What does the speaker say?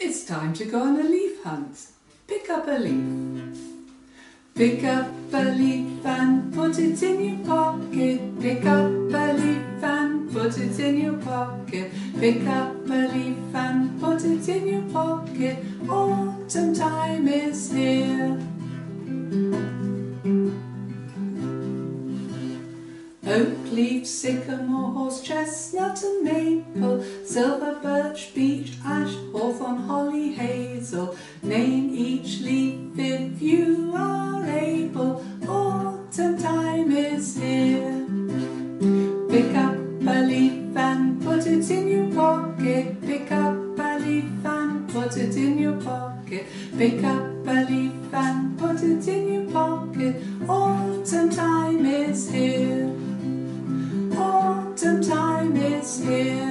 It's time to go on a leaf hunt. Pick up a leaf. Pick up a leaf and put it in your pocket. Pick up a leaf and put it in your pocket. Pick up a leaf and put it in your pocket. Autumn time is here. Oak leaf, sycamore, horse, chestnut and maple, silver, birch, beech, ash, hawthorn, holly, hazel. Name each leaf if you are able. Autumn time is here. Pick up a leaf and put it in your pocket. Pick up a leaf and put it in your pocket. Pick up a leaf and put it in your pocket. Autumn time is here. Autumn time is here.